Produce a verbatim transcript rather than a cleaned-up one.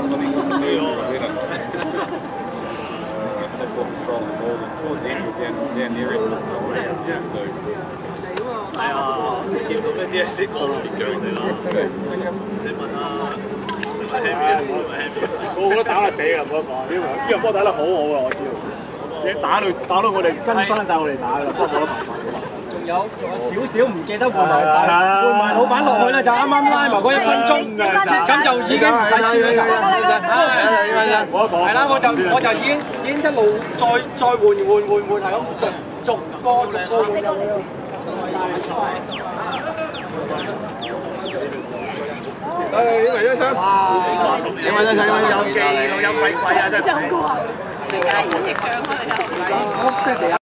係啊，見到咩 D S C 講跌腳嚟啦。你問下，你問 Happy 你問 Happy， 個個都打嚟比㗎，冇得講。呢呢個波打得好好㗎，我知道。你打到打到我哋跟翻晒我哋打㗎啦，不過冇得辦法。仲有仲有少少唔記得換埋換埋老闆落去咧，就啱啱拉埋嗰一分鐘，咁就已經唔使輸啦。冇得講。係啦，我就我就已經已經一路再再換換換換係咁逐逐個逐個換入去。誒，影埋張相。影埋張相，有記錄有鬼鬼啊！真係。而家演繹上開就。